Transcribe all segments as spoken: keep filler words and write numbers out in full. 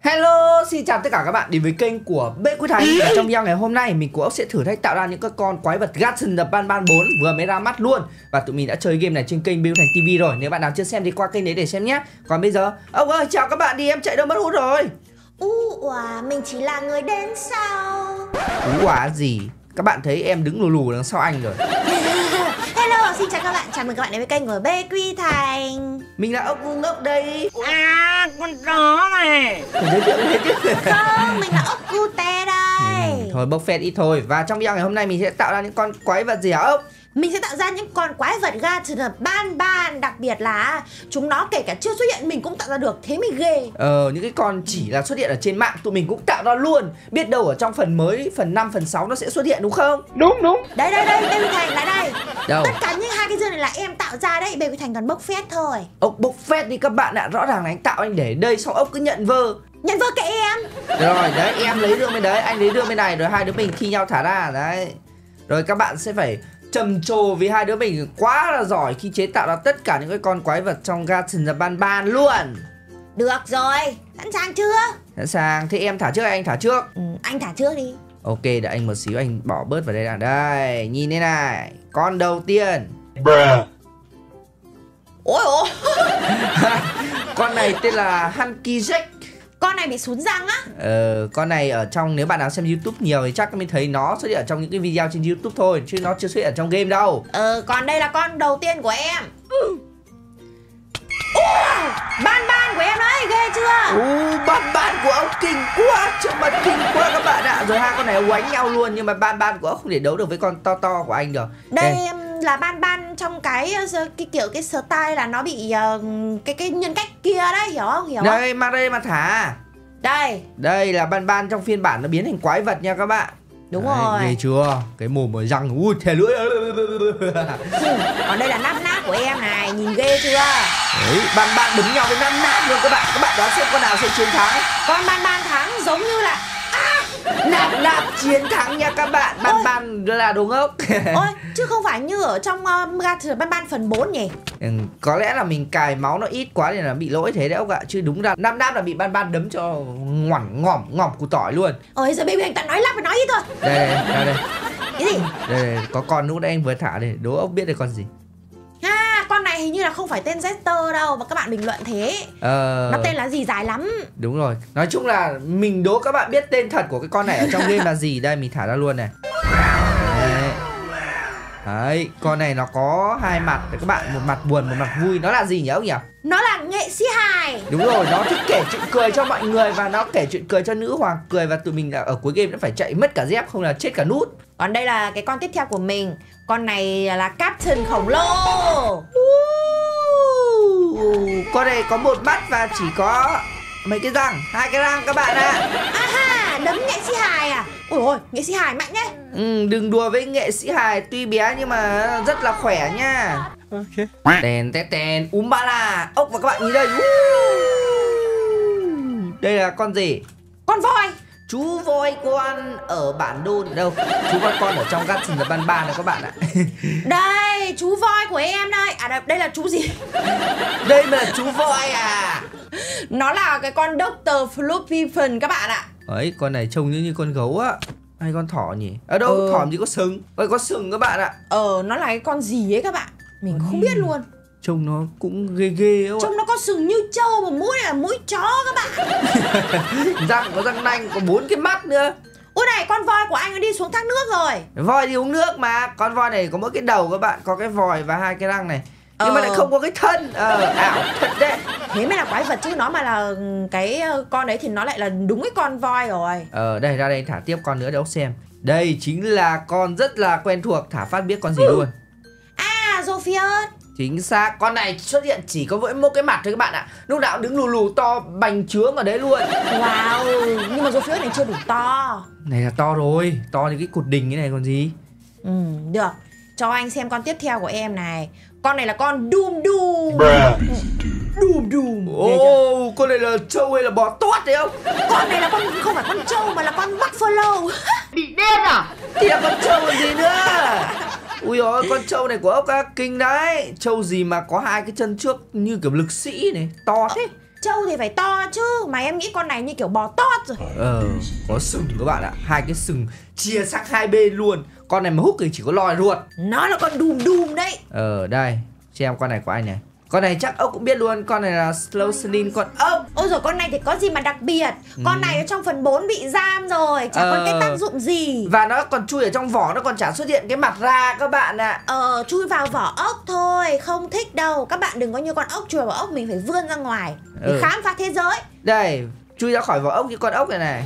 Hello, xin chào tất cả các bạn đến với kênh của Bê Quy Thành. Và trong video ngày hôm nay mình của ốc sẽ thử thách tạo ra những cái con quái vật Garten the Banban bốn vừa mới ra mắt luôn. Và tụi mình đã chơi game này trên kênh Bê Quy Thành ti vi rồi. Nếu bạn nào chưa xem thì qua kênh đấy để xem nhé. Còn bây giờ, ông ơi chào các bạn đi, em chạy đâu mất hút rồi. U òa, mình chỉ là người đến sau. Ú òa gì? Các bạn thấy em đứng lù lù đằng sau anh rồi. Hello, xin chào các bạn, chào mừng các bạn đến với kênh của Bê Quy Thành. Mình là ốc ngu ngốc đây. À, con chó này. Phải giới thiệu thế chứ. Không, mình là ốc cute đây. Ừ, thôi bốc phét ít thôi. Và trong video ngày hôm nay mình sẽ tạo ra những con quái vật gì hả ốc? Mình sẽ tạo ra những con quái vật Garten the Banban. Đặc biệt là chúng nó kể cả chưa xuất hiện mình cũng tạo ra được, thế mới ghê. Ờ, những cái con chỉ là xuất hiện ở trên mạng tụi mình cũng tạo ra luôn. Biết đâu ở trong phần mới, phần năm, phần sáu nó sẽ xuất hiện đúng không? Đúng đúng. Đây đây đây, Bê Quy Thành lại đây. Đâu? Tất cả những hai cái dương này là em tạo ra đấy, Bê Quy Thành còn bốc phét thôi. Ốc bốc phét đi các bạn ạ, rõ ràng là anh tạo anh để đây xong ốc cứ nhận vơ. Nhận vơ kệ em. Rồi đấy, em lấy đưa bên đấy, anh lấy đưa bên này, rồi hai đứa mình thi nhau thả ra đấy. Rồi các bạn sẽ phải trầm trồ vì hai đứa mình quá là giỏi khi chế tạo ra tất cả những cái con quái vật trong Garten the Banban luôn. Được rồi, sẵn sàng chưa? Sẵn sàng, thế em thả trước hay anh thả trước? Ừ, anh thả trước đi. Ok, đợi anh một xíu, anh bỏ bớt vào đây nào. Đây, nhìn đây này, con đầu tiên. Bruh. Ôi ôi. Con này tên là Hunky Jack. Con này bị sún răng á. Ờ, con này ở trong, nếu bạn nào xem YouTube nhiều thì chắc mới thấy nó xuất hiện ở trong những cái video trên YouTube thôi, chứ nó chưa xuất hiện ở trong game đâu. Ờ, còn đây là con đầu tiên của em. Ừ. Oh, ban ban của em đấy, ghê chưa? Ồ, ban ban của ông kinh quá, trước mặt kinh quá các bạn ạ. Rồi hai con này quánh nhau luôn, nhưng mà ban ban của ông không thể đấu được với con to to của anh được. Đây em là ban ban trong cái cái kiểu cái style là nó bị uh, cái cái nhân cách kia đấy, hiểu không? Hiểu đây, không? mang đây mà thả. Đây. Đây là ban ban trong phiên bản nó biến thành quái vật nha các bạn. Đúng đấy, rồi. Ghê chưa? Cái mồm ở răng, ui thè lưỡi. Còn đây là nắp nát của em này, nhìn ghê chưa? Đấy, ban ban đứng nhau với nắp nát luôn các bạn. Các bạn đoán xem con nào sẽ chiến thắng. Con ban ban thắng giống như là Nạp nạp chiến thắng nha các bạn. Ban Ôi. ban là đồ ngốc. Ôi, chứ không phải như ở trong uh, Garten ban ban phần bốn nhỉ? Ừ, có lẽ là mình cài máu nó ít quá nên là bị lỗi thế đấy ông ạ. Chứ đúng ra nắp nắp là bị ban ban đấm cho ngoẳn ngỏm ngỏm củ tỏi luôn. Ôi giờ baby anh ta nói lắp phải nói ít thôi. Đây đây đây đây. Cái gì? Đây, đây có con lúc nãy anh vừa thả đây. Đố ông biết được con gì? À, con này hình như là không phải tên Jester đâu mà các bạn bình luận thế. Ờ... Nó tên là gì dài lắm. Đúng rồi. Nói chung là mình đố các bạn biết tên thật của cái con này ở trong game là gì. Đây mình thả ra luôn này. Đấy. Đấy, con này nó có hai mặt để các bạn, một mặt buồn, một mặt vui. Nó là gì nhỉ ông nhỉ? Nó là nghệ sĩ hài. Đúng rồi, nó thích kể chuyện cười cho mọi người và nó kể chuyện cười cho nữ hoàng cười. Và tụi mình là ở cuối game nó phải chạy mất cả dép, không là chết cả nút. Còn đây là cái con tiếp theo của mình. Con này là Captain khổng lồ. Con này có một mắt và chỉ có mấy cái răng, hai cái răng các bạn ạ. Aha, đấm nghệ sĩ hài à? Ôi ôi, nghệ sĩ hài mạnh đấy. Ừ, đừng đùa với nghệ sĩ hài, tuy bé nhưng mà rất là khỏe nha. Ok. Tèn tèn tèn, Umbala. Ốc và các bạn nhìn đây. Đây là con gì? Con voi. Chú voi con ở bản đồ đâu? Chú voi con ở trong Garten the Banban này các bạn ạ. Đây, chú voi của em đây. À đây, đây là chú gì? Đây mà là chú voi à? Nó là cái con doctor Fluffy các bạn ạ. Ấy, con này trông như, như con gấu á. Hay con thỏ nhỉ? Ở đâu ừ. Thỏ làm gì có sừng? Ôi có sừng các bạn ạ. Ờ, nó là cái con gì ấy các bạn? Mình không biết luôn. Trông nó cũng ghê ghê không ạ? Trông nó có sừng như trâu mà mũi này là mũi chó các bạn. Răng có răng nanh, có bốn cái mắt nữa. Ôi này, con voi của anh nó đi xuống thác nước rồi. Voi đi uống nước mà. Con voi này có mỗi cái đầu các bạn, có cái vòi và hai cái răng này. Nhưng ờ. mà lại không có cái thân. Ờ, ảo thật đấy. Thế mới là quái vật chứ nó mà là cái con đấy thì nó lại là đúng cái con voi rồi. Ờ, đây ra đây thả tiếp con nữa để ốc xem. Đây chính là con rất là quen thuộc, thả phát biết con gì ừ. luôn. À, Zophius. Chính xác, con này xuất hiện chỉ có mỗi một cái mặt thôi các bạn ạ. Lúc nào đứng lù lù to bành trướng ở đấy luôn. Wow, nhưng mà Zophius này chưa đủ to. Này là to rồi, to như cái cột đình cái này còn gì. Ừ, được. Cho anh xem con tiếp theo của em này. Con này là con Doom Doom. Doom Doom. Ồ, oh, con này là trâu hay là bò tót đấy không? Con này là con không phải con trâu mà là con buffalo. Bị điên à? Thì là con trâu còn gì nữa. Ui ôi, con trâu này của ốc á, kinh đấy. Trâu gì mà có hai cái chân trước như kiểu lực sĩ này, to thế. Trâu thì phải to chứ. Mà em nghĩ con này như kiểu bò tót rồi. Ờ, có sừng các bạn ạ. Hai cái sừng chia sang hai bên luôn. Con này mà húc thì chỉ có lòi ruột. Nó là con đùm đùm đấy. Ờ, đây, xem con này của anh này. Con này chắc ốc cũng biết luôn. Con này là Slow Snin con ốc. Ôi rồi con này thì có gì mà đặc biệt. Con Ừ. này ở trong phần bốn bị giam rồi. Chả Ờ. còn cái tác dụng gì. Và nó còn chui ở trong vỏ. Nó còn chả xuất hiện cái mặt ra các bạn ạ. Ờ, chui vào vỏ ốc thôi. Không thích đâu. Các bạn đừng có như con ốc chui vào vỏ ốc. Mình phải vươn ra ngoài để Ừ. khám phá thế giới. Đây, chui ra khỏi vỏ ốc như con ốc này này.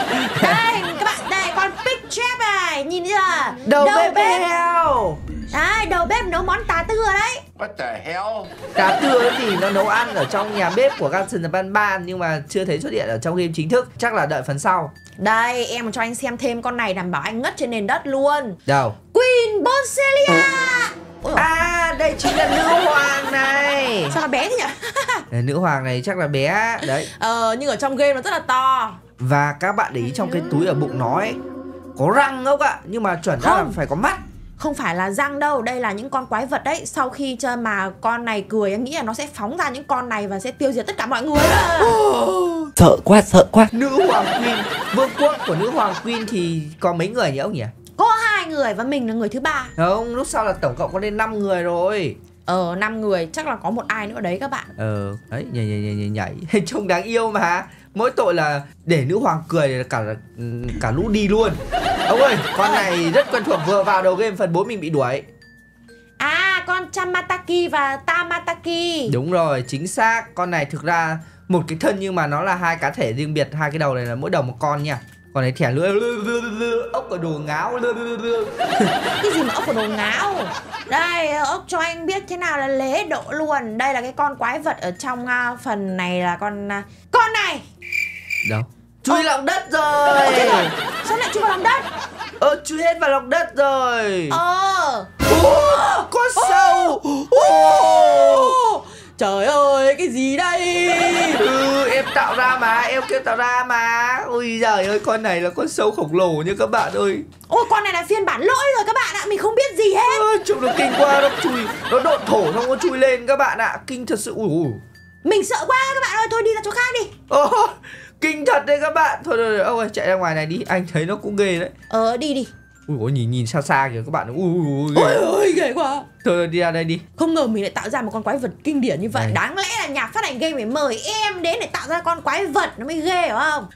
Đây các bạn, đây con pig trap này. Nhìn chưa? Đầu, đầu bếp heo. Đấy, đầu bếp nấu món tá tưa đấy. What the hell? Cá tưa thì nó nấu ăn ở trong nhà bếp của Gatsun The Ban Ban, nhưng mà chưa thấy xuất hiện ở trong game chính thức. Chắc là đợi phần sau. Đây, em muốn cho anh xem thêm con này đảm bảo anh ngất trên nền đất luôn. Đâu? Queen Bosselia. Ôi dồi, À, đây chính là nữ hoàng này. sao nó bé thế nhỉ? Đây, nữ hoàng này chắc là bé. Đấy. Ờ, nhưng ở trong game nó rất là to. Và các bạn để ý trong cái túi ở bụng nó ấy có răng không ạ? Nhưng mà chuẩn ra là Không. phải có mắt. Không phải là răng đâu, đây là những con quái vật đấy. Sau khi cho mà con này cười, em nghĩ là nó sẽ phóng ra những con này và sẽ tiêu diệt tất cả mọi người. Sợ quá, sợ quá. Nữ hoàng Queen, vương quốc của nữ hoàng Queen thì có mấy người nhỉ ông nhỉ? Có hai người và mình là người thứ ba. Không, lúc sau là tổng cộng có đến năm người rồi. Ờ, năm người, chắc là có một ai nữa đấy các bạn. Ờ, đấy, nhảy nhảy nhảy nhảy nhảy. Trông đáng yêu mà. Mỗi tội là để nữ hoàng cười là cả cả lũ đi luôn. Ông ơi, con này rất quen thuộc, vừa vào đầu game phần bốn mình bị đuổi. À, con Chamataki và Tamataki. Đúng rồi, chính xác. Con này thực ra một cái thân nhưng mà nó là hai cá thể riêng biệt. Hai cái đầu này là mỗi đầu một con nha. Còn này thẻ lưỡi ốc ở đồ ngáo. Cái gì mà ốc của đồ ngáo. Đây, ốc cho anh biết thế nào là lễ độ luôn. Đây là cái con quái vật ở trong uh, phần này là con uh, con này. Đâu? Chui lòng đất rồi. Ôi, chết rồi. Sao lại chui vào lòng đất? Ơ, chui hết vào lòng đất rồi. Ờ. Ô, con sâu. Ô. Trời ơi, cái gì đây? Ừ, em tạo ra mà, em kêu tạo ra mà. Ôi giời ơi, con này là con sâu khổng lồ nha các bạn ơi. Ôi, con này là phiên bản lỗi rồi các bạn ạ. Mình không biết gì hết. Ơ, trông nó kinh quá, nó chui, nó độn thổ xong nó chui lên các bạn ạ. Kinh thật sự. Ui, ui. Mình sợ quá các bạn ơi. Thôi đi ra chỗ khác đi. Ô, kinh thật đấy các bạn. Thôi thôi, ông ơi, chạy ra ngoài này đi. Anh thấy nó cũng ghê đấy. Ờ, đi đi. Ui ôi, nhìn nhìn xa xa kìa các bạn. Ui ui ui. Ôi ơi, ghê quá. Thôi, thôi đi ra đây đi. Không ngờ mình lại tạo ra một con quái vật kinh điển như vậy. Này. Đáng lẽ là nhà phát hành game phải mời em đến để tạo ra con quái vật nó mới ghê, phải không?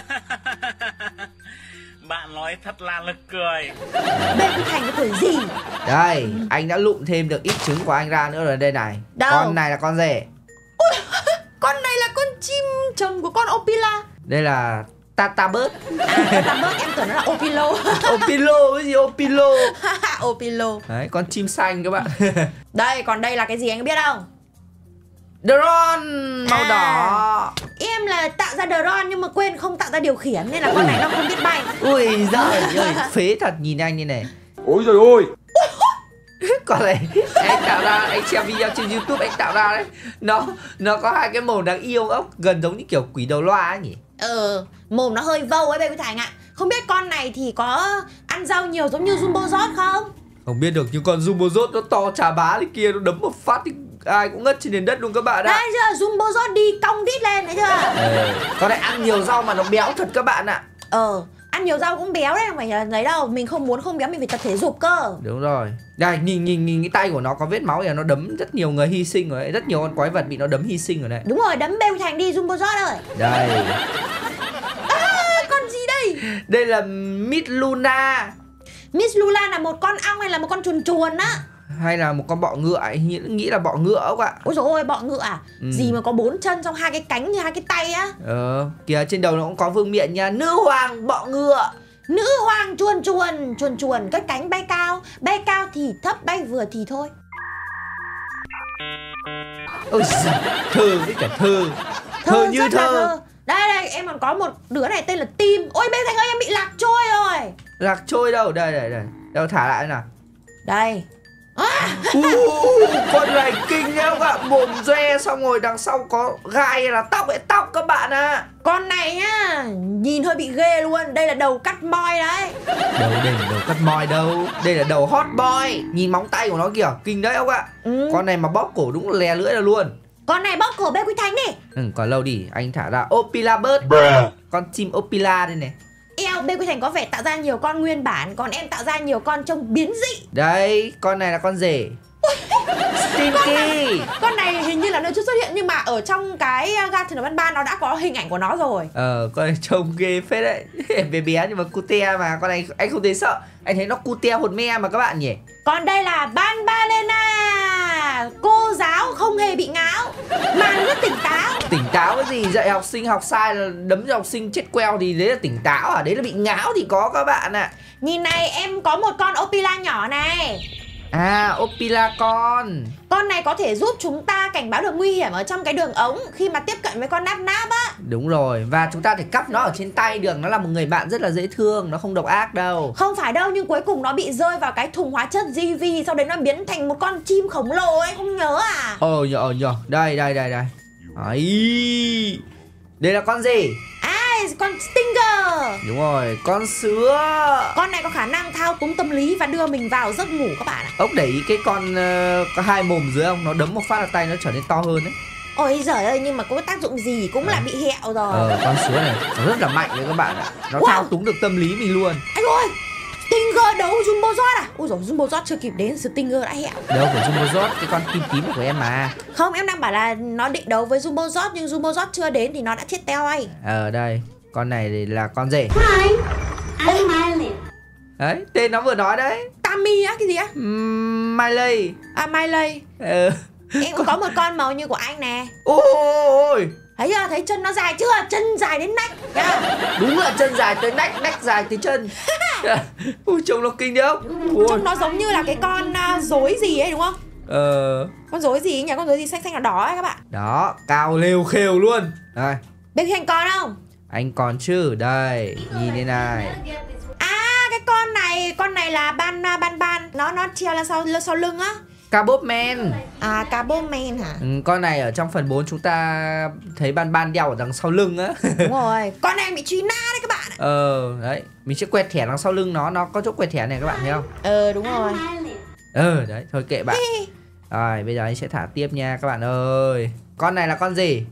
Bạn nói thật là nực cười. Bên cái thành cái tuổi gì? Đây, anh đã lụm thêm được ít trứng của anh ra nữa rồi đây này. Đâu? Con này là con rể. Ôi, con này là con chim chồng của con Opila. Đây là Tata Bird. À, tạm bớt em tưởng nó là Opilo. Opilo, cái gì Opilo? Opilo. Đấy, con chim xanh các bạn. Đây, còn đây là cái gì anh biết không? Drone màu À. đỏ. Em là tạo ra drone nhưng mà quên không tạo ra điều khiển nên là con này nó không biết bay. Ui giời ơi, phế thật, nhìn anh như này. Ôi trời ơi. Con này anh tạo ra, anh xem video trên YouTube anh tạo ra đấy. Nó nó có hai cái màu đáng yêu ốc, gần giống như kiểu quỷ đầu loa ấy nhỉ. Ờ, mồm nó hơi vâu ấy Baby Thành ạ. Không biết con này thì có ăn rau nhiều giống như Jumbo Jot không? Không biết được, nhưng con Jumbo Jot nó to chà bá thế kia, nó đấm một phát thì ai cũng ngất trên nền đất luôn các bạn ạ. Đây chưa, Jumbo Jot đi cong đít lên đấy chưa? Ờ, con này ăn nhiều rau mà nó béo thật các bạn ạ. Ờ, ăn nhiều rau cũng béo đấy, không phải là lấy đâu. Mình không muốn không béo, mình phải tập thể dục cơ. Đúng rồi. Đây, nhìn nhìn nhìn cái tay của nó có vết máu thì nó đấm rất nhiều người hy sinh rồi đấy. Rất nhiều con quái vật bị nó đấm hy sinh rồi đấy. Đúng rồi, đấm Baby Thành đi Jumbo Jot ơi. Đây, À, con gì đây? đây là Miss Luna Miss Lula là một con ong hay là một con chuồn chuồn á? hay là một con bọ ngựa ấy, nghĩ, nghĩ là bọ ngựa không ạ? Ôi dồi ôi, bọ ngựa à? Ừ. Gì mà có bốn chân xong hai cái cánh như hai cái tay á? Ờ, kìa trên đầu nó cũng có vương miện nha. Nữ hoàng bọ ngựa. Nữ hoàng chuồn chuồn, chuồn chuồn cất cánh bay cao. Bay cao thì thấp, bay vừa thì thôi. Ôi giời, thơ với cả thơ. Thơ như rất là thơ. Đây đây, em còn có một đứa này tên là Tim. Ôi Baby Thành ơi, em bị lạc trôi rồi. Lạc trôi đâu? Đây đây đây. Đâu thả lại nào. Đây. À, Uh, con này kinh nhá các bạn, mồm doe xong rồi đằng sau có gai là tóc ấy, tóc các bạn ạ. À. con này nhá, nhìn hơi bị ghê luôn. Đây là đầu cắt moi đấy. Đâu, đây là đầu cắt moi đâu. Đây là đầu hot boy. Nhìn móng tay của nó kìa, kinh đấy ông ạ. Ừ. Con này mà bóp cổ đúng là lè lưỡi là luôn. Con này bóc cổ Bê Quý Thành đi. Ừ, còn lâu đi, anh thả ra Opila Bird. Con chim Opila đây này. Eo, Bê Quý Thành có vẻ tạo ra nhiều con nguyên bản, còn em tạo ra nhiều con trông biến dị. Đấy, con này là con rể. Stinky. Con này hình như là nó chưa xuất hiện, nhưng mà ở trong cái Garten of Banban nó đã có hình ảnh của nó rồi. Ờ, con này trông ghê phết đấy. Bé bé nhưng mà cute mà. Con này anh không thấy sợ. Anh thấy nó cute hồn me mà các bạn nhỉ. Còn đây là Banbalena, cô giáo không hề bị ngáo mà rất tỉnh táo. Tỉnh táo cái gì? Dạy học sinh học sai là đấm cho học sinh chết queo thì đấy là tỉnh táo à? Đấy là bị ngáo thì có các bạn ạ. À. Nhìn này, em có một con Opila nhỏ này. À, Opila con. Con này có thể giúp chúng ta cảnh báo được nguy hiểm ở trong cái đường ống khi mà tiếp cận với con nắp náp á. Đúng rồi, và chúng ta thể cắp nó ở trên tay được. Nó là một người bạn rất là dễ thương, nó không độc ác đâu. Không phải đâu, nhưng cuối cùng nó bị rơi vào cái thùng hóa chất giê vê. Sau đấy nó biến thành một con chim khổng lồ, anh không nhớ à? Ờ nhờ, ờ nhờ, đây đây đây đây. Ấy, đây là con gì? À, con Stinger. Đúng rồi, con sứa. Con này có khả năng thao túng tâm lý và đưa mình vào giấc ngủ các bạn ạ. Ốc để ý cái con uh, có hai mồm dưới không? Nó đấm một phát là tay nó trở nên to hơn đấy. Ôi giời ơi, nhưng mà có tác dụng gì cũng à. là bị hẹo rồi. Ờ, con sứa này nó rất là mạnh đấy các bạn ạ. Nó wow. thao túng được tâm lý mình luôn. Anh ơi, Stinger đấu Jumbo Jot à? Ui dồi, Jumbo Jot chưa kịp đến, Stinger đã hẹo. Đâu phải Jumbo Jot, cái con tím tím của em mà. Không, em đang bảo là nó định đấu với Jumbo Jot, nhưng Jumbo Jot chưa đến thì nó đã chết teo ai. Ờ đây, con này là con rể. Hi, I'm Miley. Đấy, tên nó vừa nói đấy. Tammy á, cái gì á? Uhm, Miley. À, Miley. Ờ. Em cũng có một con màu như của anh nè. Ôi, thấy chưa, thấy chân nó dài chưa? Chân dài đến nách. Yeah. Đúng là chân dài tới nách, nách dài tới chân. Ui, trông nó kinh đấy không? Ui. Trông nó giống như là cái con uh, rối gì ấy đúng không? Ờ. Con rối gì ấy nhỉ? Con rối gì xanh xanh đỏ đỏ ấy các bạn. Đó, cao lêu khêu luôn. Đây. Bê Quý Thành con không? Anh còn chứ, đây, nhìn đây này. À, cái con này, con này là ban ban ban, nó nó treo lên sau sau lưng á. Carbop Man. À, Carbop Man hả? Ừ, con này ở trong phần bốn chúng ta thấy ban ban đeo ở đằng sau lưng á. Đúng rồi, con này bị truy nã đấy các bạn. Ờ, đấy, mình sẽ quẹt thẻ đằng sau lưng nó, nó có chỗ quẹt thẻ này các bạn thấy không? Ờ, đúng rồi. Ờ, đấy, thôi kệ bạn. Rồi, bây giờ anh sẽ thả tiếp nha các bạn ơi. Con này là con gì?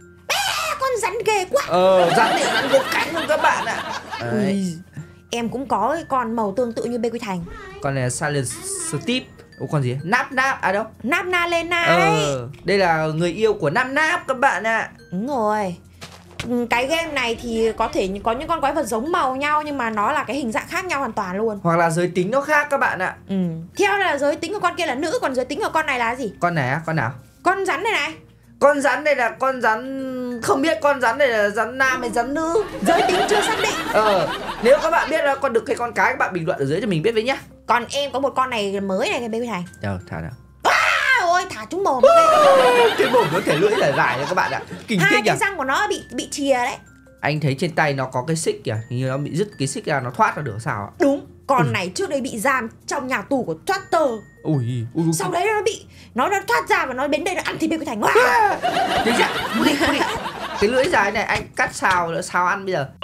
À, con rắn ghê quá. Ờ, rắn thì rắn có cánh không các bạn ạ. Đấy. Em cũng có cái con màu tương tự như Bê Quý Thành. Con này là Silent Steve. Ủa con gì? Nap Nap, à đâu? Nap Na Lena ờ, đấy. Đây là người yêu của Nap Nap các bạn ạ. Đúng rồi. Cái game này thì có thể có những con quái vật giống màu nhau, nhưng mà nó là cái hình dạng khác nhau hoàn toàn luôn. Hoặc là giới tính nó khác các bạn ạ. Ừ. Theo là giới tính của con kia là nữ, còn giới tính của con này là gì? Con này á, con nào? Con rắn này này. Con rắn này là con rắn... Không biết con rắn này là rắn nam hay rắn nữ. Giới tính chưa xác định. Ờ, nếu các bạn biết là con đực hay con cái, các bạn bình luận ở dưới cho mình biết với nhá. Còn em có một con này mới này, cái Bê Quý Thành. Đâu, thả nào. À, ôi, thả trúng mồm. Cái mồm nó thể lưỡi là dài nha các bạn ạ. Kinh Hai thích cái à. răng của nó bị bị chìa đấy. Anh thấy trên tay nó có cái xích kìa, hình như nó bị đứt cái xích ra, nó thoát ra được sao ạ? Đúng, con ừ. này trước đây bị giam trong nhà tù của Trotter. Ui, ui, ui. Sau đấy nó bị nó nó thoát ra và nó đến đây nó ăn thịt Bê Quý Thành. Wow. Đi ra, đi, đi. Cái lưỡi dài này anh cắt xào nữa, sao ăn bây giờ?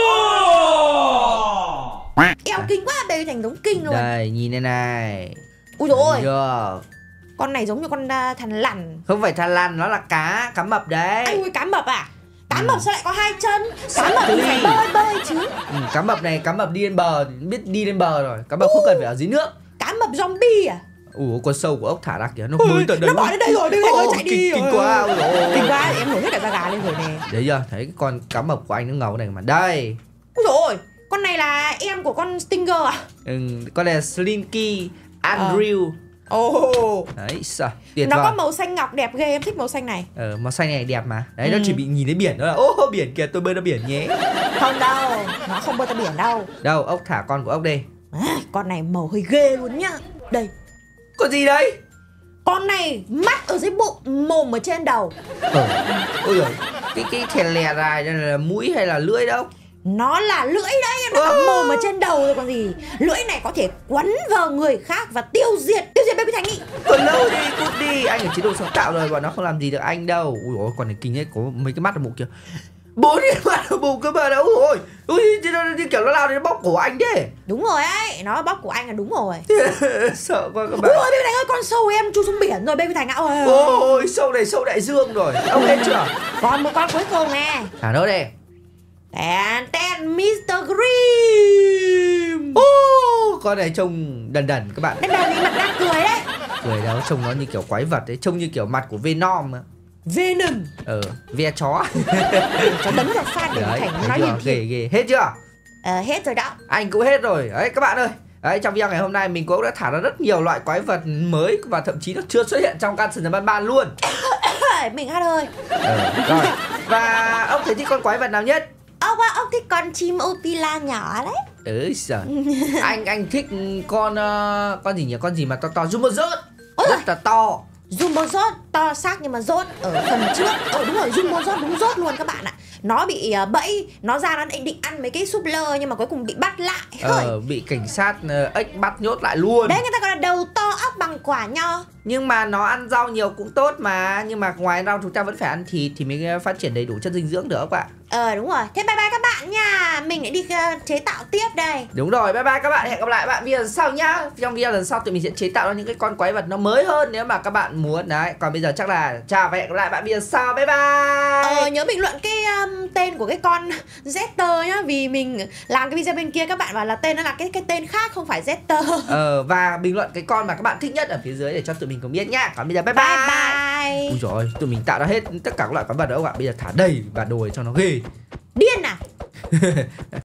Eo kinh quá, Bê Quý Thành giống kinh luôn. Đây, nhìn đây này. Ui dồi ôi, yeah. Con này giống như con uh, thằn lằn. Không phải thằn lằn, nó là cá, cá mập đấy. Anh ui, cá mập à? Cá ừ. mập sao lại có hai chân? Cá mập thì phải bơi bơi chứ. ừ, Cá mập này, cá mập đi lên bờ, biết đi lên bờ rồi. Cá mập không cần phải ở dưới nước. Cá mập zombie à? Ủa, con sâu của ốc thả ra kìa, nó bơi tận đây. Nó bỏ đến đây rồi, đây rồi, chạy đi kinh, rồi. Kinh quá. Kinh quá, em nổi hết cả da gà lên rồi nè. Đấy giờ, thấy cái con cá mập của anh nó ngầu này mà. Đây. Ui dồi ôi, con này là em của con Stinger à? Ừ, con này là Slinky Andrew. Ồ oh. Đấy, sao tuyệt nó vời. có màu xanh ngọc đẹp ghê, em thích màu xanh này. Ờ, màu xanh này đẹp mà. Đấy, ừ. nó chỉ bị nhìn thấy biển đó là ô biển kìa, tôi bơi ra biển nhé. Không đâu, nó không bơi ra biển đâu. Đâu, ốc thả con của ốc đây. À, con này màu hơi ghê luôn nhá. Đây. Con gì đấy? Con này mắt ở dưới bụng, mồm ở trên đầu. Ờ, ôi giời, cái cái thè lè dài đây là mũi hay là lưỡi đâu? Nó là lưỡi đấy, nó có mồm ở trên đầu rồi còn gì. Lưỡi này có thể quấn vào người khác và tiêu diệt, tiêu diệt Bê Quý Thành đi. Còn lâu đi, cút đi, anh ở chế độ sáng tạo rồi, bọn nó không làm gì được anh đâu. Ui ôi, con này kinh ấy, có mấy cái mắt ở bụng kìa. bốn nghìn bạn ở bụng cơ mà đâu rồi. Ui, như kiểu nó lao đến bóc cổ anh thế. Đúng rồi ấy, nó bóc của anh là đúng rồi. Sợ quá các bạn. Ôi Baby Thành ơi, con sâu em chui xuống biển rồi Baby Thành ạ. Ôi, ôi sâu này sâu đại dương rồi. Ông hết chưa? còn một con cuối cùng nè. Thả nó đây. Ten ten mít-tơ Grim. Ô, con này trông đần đần các bạn. Đần đần thì mặt đang cười đấy. Cười đó, trông nó như kiểu quái vật ấy, trông như kiểu mặt của Venom mà. Venom. Ờ, ve chó. Cho đấm vào phát để Đấy, Thành thấy nói chưa? hiền Ghê hiền. ghê. Hết chưa? Ờ, hết rồi đó. Anh cũng hết rồi. Đấy các bạn ơi. Đấy, trong video ngày hôm nay mình cũng đã thả ra rất nhiều loại quái vật mới và thậm chí nó chưa xuất hiện trong Gungeon Ban Ban luôn. Mình hát hơi. Ờ, rồi. Và ông thấy thích con quái vật nào nhất? Ông á, ông thích con chim Opila nhỏ đấy. Ừ, giời. anh anh thích con uh, con gì nhỉ? Con gì mà to to Zumbozot. Ôi Rất là to. Zumbozot to xác nhưng mà rốt ở phần trước. Ờ đúng rồi, Zumbozot đúng rốt luôn các bạn ạ. Nó bị uh, bẫy, nó ra nó định ăn mấy cái súp lơ nhưng mà cuối cùng bị bắt lại. Ờ, bị cảnh sát uh, ếch bắt nhốt lại luôn. Đấy, người ta gọi là đầu to óc bằng quả nho. Nhưng mà nó ăn rau nhiều cũng tốt mà. Nhưng mà ngoài rau chúng ta vẫn phải ăn thịt thì mới phát triển đầy đủ chất dinh dưỡng được các bạn. Ờ đúng rồi. Thế bye bye các bạn nha. Mình lại đi uh, chế tạo tiếp đây. Đúng rồi, bye bye các bạn. Hẹn gặp lại bạn video lần sau nhá. Trong video lần sau tụi mình sẽ chế tạo ra những cái con quái vật nó mới hơn nếu mà các bạn muốn. Đấy, còn bây giờ chắc là chào và hẹn gặp lại bạn video sau. Bye bye. Ờ nhớ bình luận cái um, tên của cái con Zester nhá. Vì mình làm cái video bên kia các bạn bảo là tên nó là cái cái tên khác, không phải Zester. Ờ, và bình luận cái con mà các bạn thích nhất ở phía dưới để cho tụi mình cùng biết nhá. Còn bây giờ bye bye. Bye bye. Ui dồi, tụi mình tạo ra hết tất cả các loại quái vật đó các bạn. Bây giờ thả đầy bản đồ để cho nó ghê. Điên à.